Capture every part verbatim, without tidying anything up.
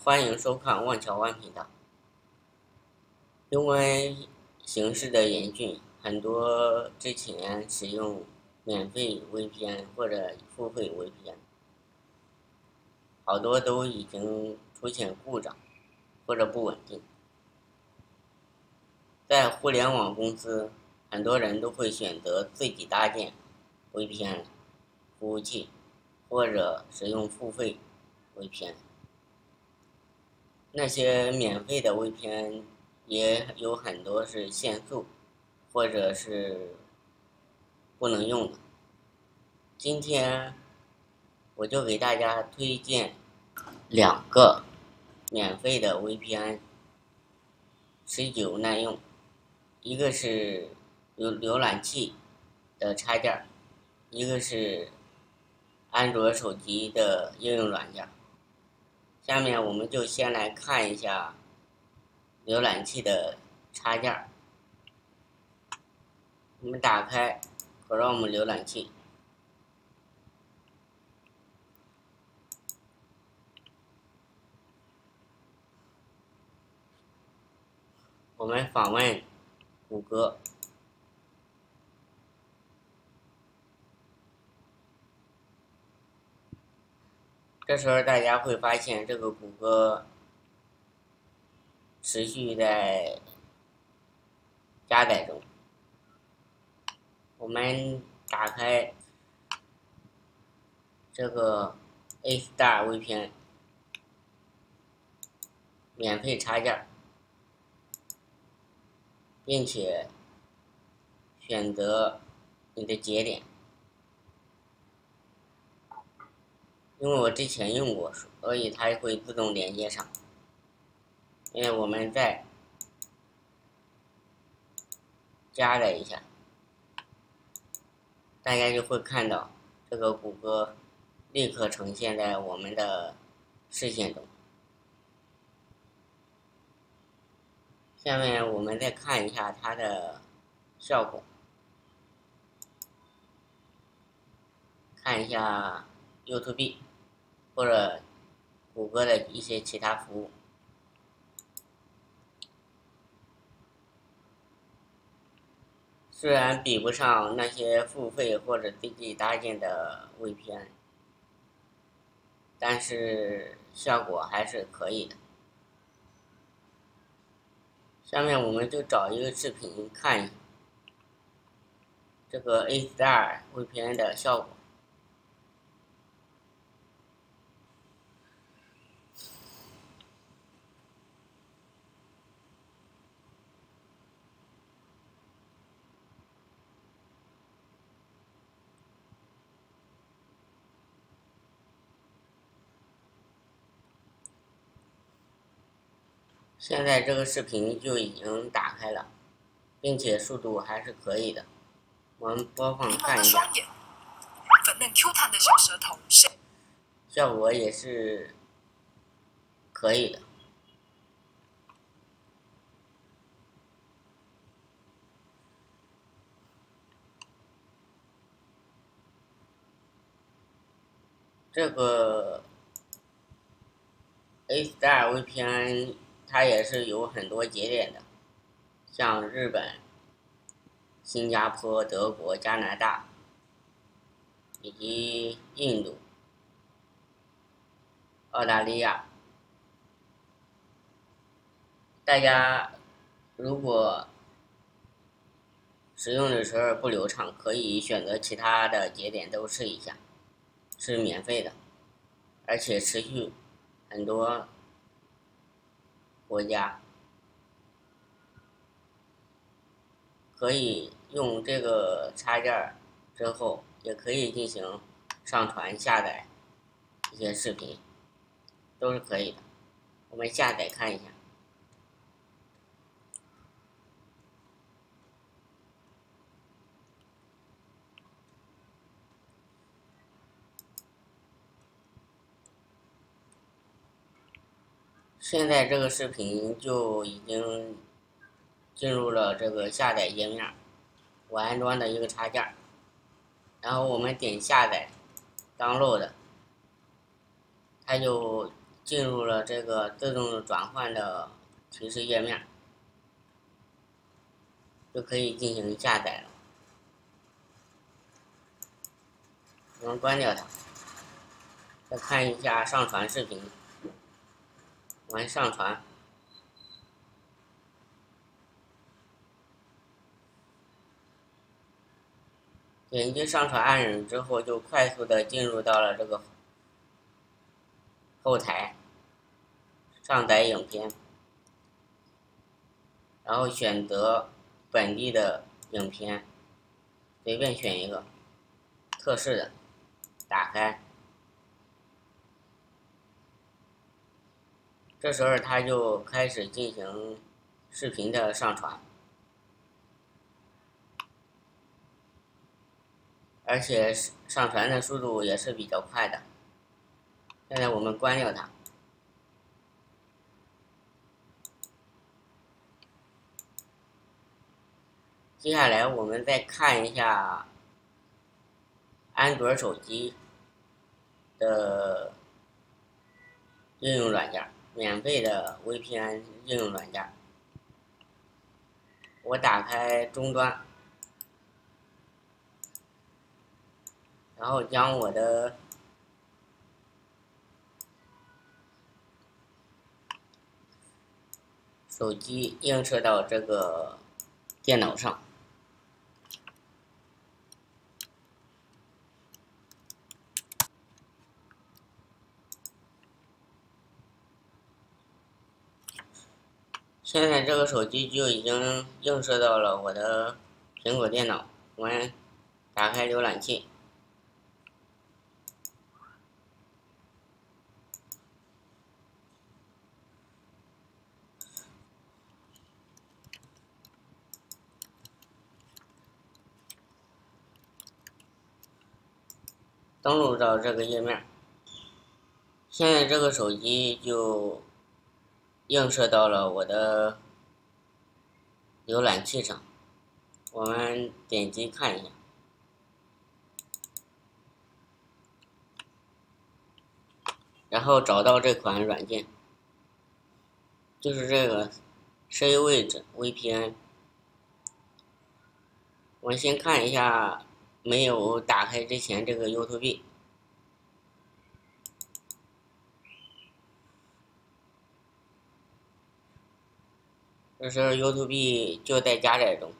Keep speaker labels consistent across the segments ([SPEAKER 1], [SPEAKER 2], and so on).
[SPEAKER 1] 欢迎收看万乔万频道。因为形势的严峻，很多之前使用免费 V P N 或者付费 V P N， 好多都已经出现故障或者不稳定。在互联网公司，很多人都会选择自己搭建 V P N 服务器，或者使用付费 V P N。那些免费的 V P N 也有很多是限速，或者是不能用的。今天我就给大家推荐两个免费的 V P N， 持久耐用。一个是有浏览器的插件，一个是安卓手机的应用软件。下面我们就先来看一下浏览器的插件。我们打开 Chrome 浏览器，我们访问谷歌，这时候大家会发现这个谷歌持续在加载中。我们打开这个 A Star V P N 免费插件，并且选择你的节点。因为我之前用过，所以它会自动连接上。因为我们再加载一下，大家就会看到这个谷歌立刻呈现在我们的视线中。下面我们再看一下它的效果，看一下 YouTube 或者谷歌的一些其他服务。虽然比不上那些付费或者自己搭建的 V P N， 但是效果还是可以的。下面我们就找一个视频看一下这个 A Star V P N 的效果。现在这个视频就已经打开了，并且速度还是可以的。我们播放看一下，
[SPEAKER 2] 粉嫩 Q 弹的小舌头，
[SPEAKER 1] 效果也是可以的。这个 A Star V P N 它也是有很多节点的，像日本、新加坡、德国、加拿大以及印度、澳大利亚。大家如果使用的时候不流畅，可以选择其他的节点都试一下，是免费的，而且持续很多国家。可以用这个插件之后，也可以进行上传下载一些视频，都是可以的。我们下载看一下。现在这个视频就已经进入了这个下载页面，我安装的一个插件，然后我们点下载 download，它就进入了这个自动转换的提示页面，就可以进行下载了。我们关掉它，再看一下上传视频，完上传。点击上传按钮之后，就快速的进入到了这个后台，上载影片，然后选择本地的影片，随便选一个测试的，打开，这时候它就开始进行视频的上传。而且上传的速度也是比较快的。现在我们关掉它。接下来我们再看一下安卓手机的应用软件，免费的 V P N 应用软件。我打开终端。然后将我的手机映射到这个电脑上，现在这个手机就已经映射到了我的苹果电脑。我们打开浏览器。登录到这个页面，现在这个手机就映射到了我的浏览器上。我们点击看一下，然后找到这款软件，就是这个 Savage V P N。我们先看一下没有打开之前这个 YouTube。这时候 YouTube 就在加载中，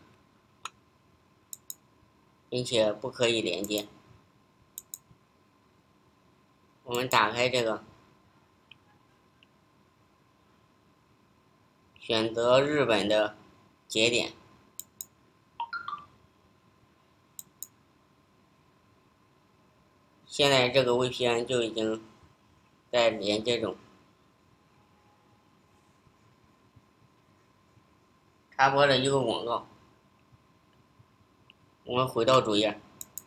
[SPEAKER 1] 并且不可以连接。我们打开这个，选择日本的节点，现在这个 V P N 就已经在连接中。插播了一个广告，我们回到主页，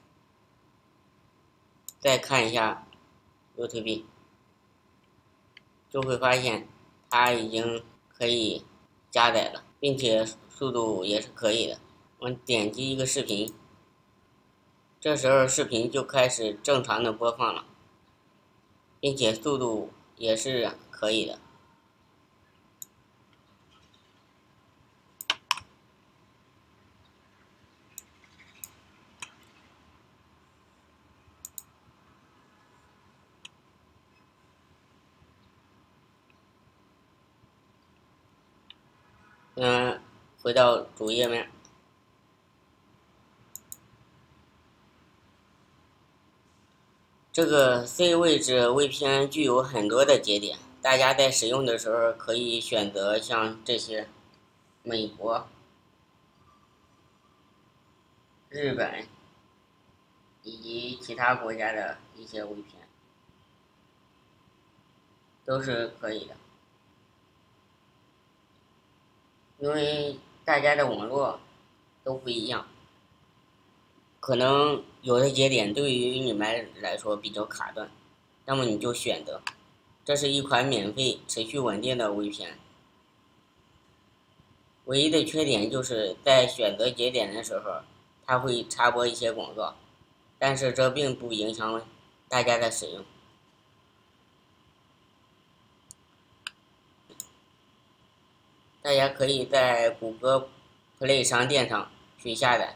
[SPEAKER 1] 再看一下 YouTube， 就会发现它已经可以加载了，并且速度也是可以的。我们点击一个视频，这时候视频就开始正常的播放了，并且速度也是可以的。嗯，回到主页面，这个 Savage V P N 具有很多的节点，大家在使用的时候可以选择像这些美国、日本以及其他国家的一些 V P N， 都是可以的。因为大家的网络都不一样，可能有的节点对于你们来说比较卡顿，那么你就选择。这是一款免费、持续稳定的 V P N。唯一的缺点就是在选择节点的时候，它会插播一些广告，但是这并不影响大家的使用。 大家可以在谷歌 Play 商店上去下载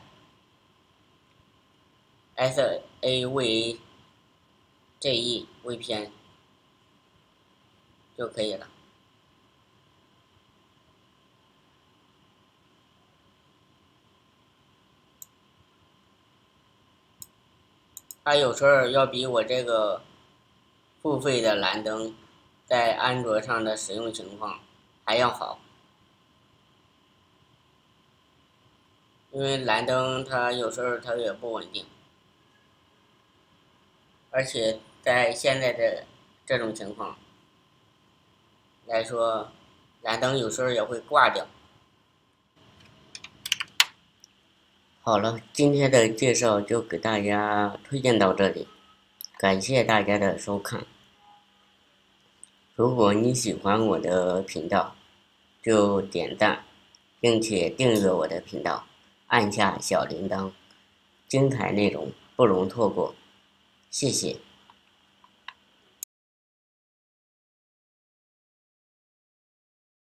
[SPEAKER 1] S A V A G E V P N 就可以了。它有时候要比我这个付费的蓝灯在安卓上的使用情况还要好，因为蓝灯它有时候它也不稳定，而且在现在的这种情况来说，蓝灯有时候也会挂掉。好了，今天的介绍就给大家推荐到这里，感谢大家的收看。如果你喜欢我的频道，就点赞，并且订阅我的频道，按下小铃铛，精彩内容不容错过。谢谢。